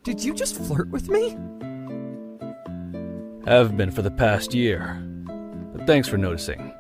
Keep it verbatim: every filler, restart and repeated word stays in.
Did you just flirt with me? Have been for the past year. But thanks for noticing.